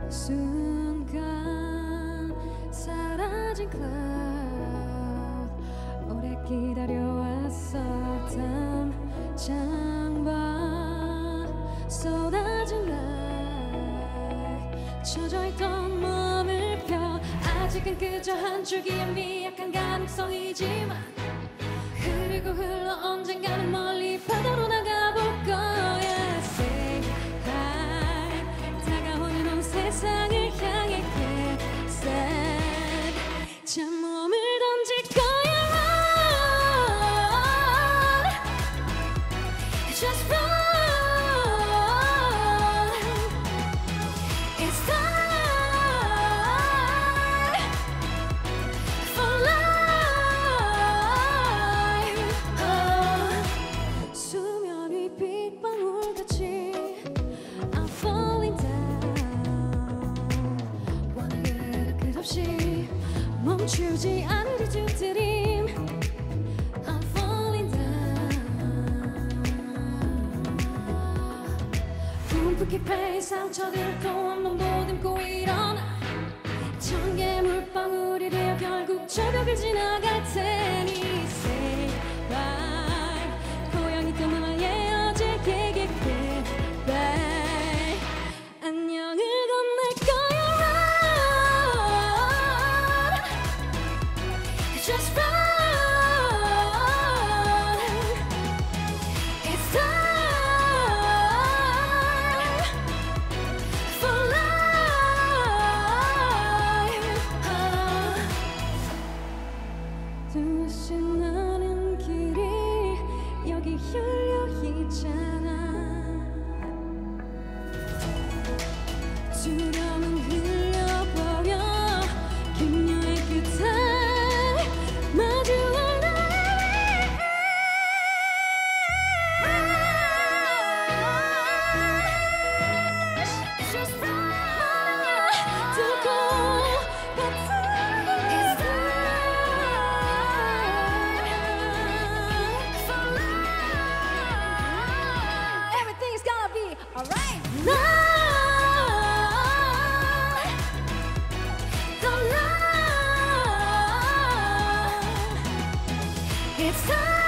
순간 사라진 cloud 오래 기다려왔었던 창밖 쏟아진 light 젖어있던 몸을 펴 아직은 그저 한 줄기의 미약한 가능성이지만 흐르고 흘러 언젠가는 멀리 바다로 나가볼 거야. Say hi 다가오는 온 세상을 향해 get set 참몸을 던질 거야. Run just run it's time for life. 수면 위 빗방울같이 I'm falling down 원하는 끝없이 멈추지 않으리 두 드림 I'm falling down 분풀 깊이 상처들 또 한 번 보듬고 일어나 천개 물방울이 되어 결국 저벽을 지나갈 테니 Say bye 고양이 또 너의 어제 계획 goodbye 안녕을 건넬 거야. Run just run it's time for life. 두시 나는 길이 여기 열려 있잖아. 두려움은 흘려버려 그녀의 끝에 마주할 나를 위해 Just run 두고 같은 It's time for life. Everything's gonna be alright. It's time